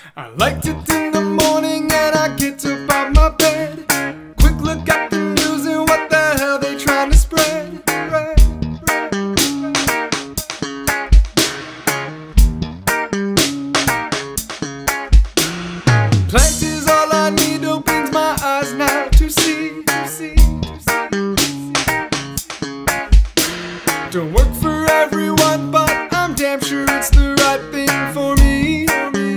I liked it in the morning and I get up out my bed. Quick look at the news and what the hell they trying to spread. Plant is all I need, opens my eyes now to see. Don't work for everyone, but I'm damn sure it's the right thing for me.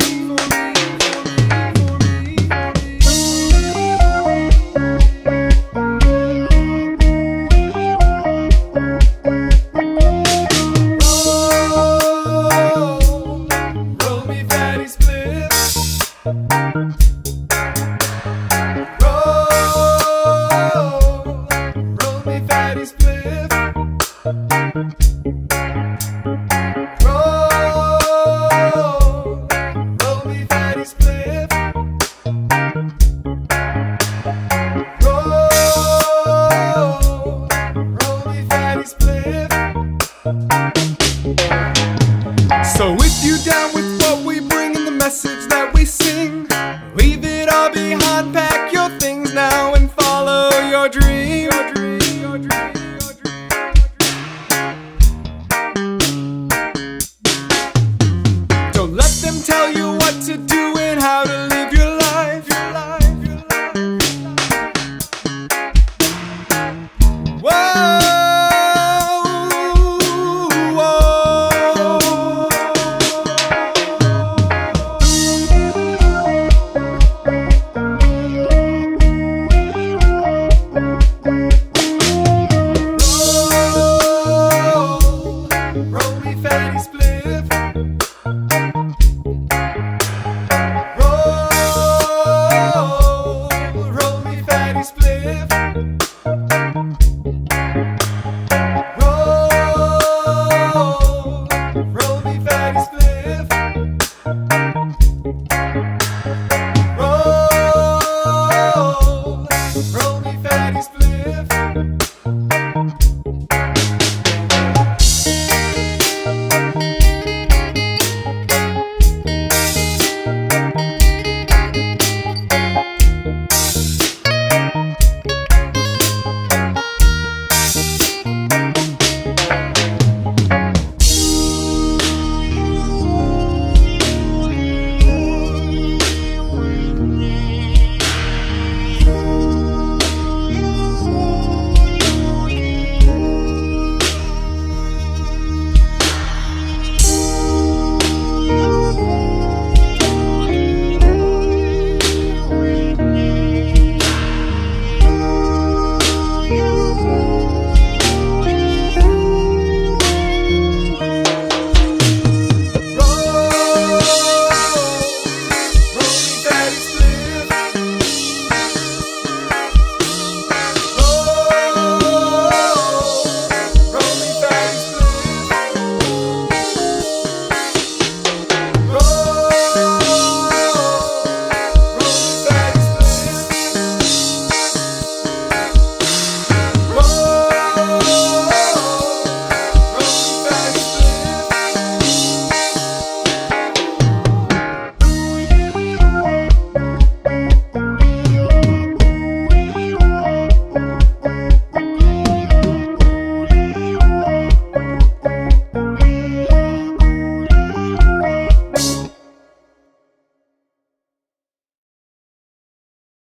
Roll me fatty spliffs. Roll me fatty spliffs. Roll me fatty spliffs.